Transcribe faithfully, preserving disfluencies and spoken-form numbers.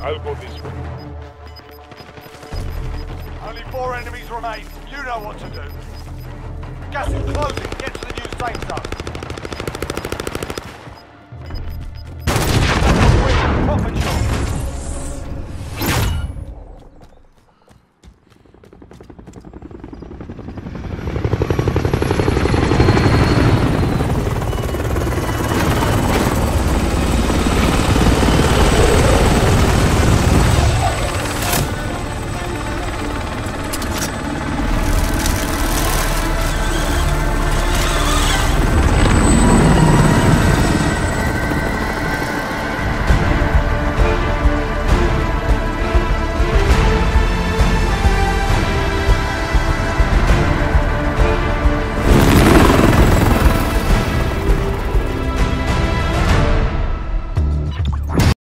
I'll go this way. Only four enemies remain. You know what to do. Gas is closing. Get to the new safe zone.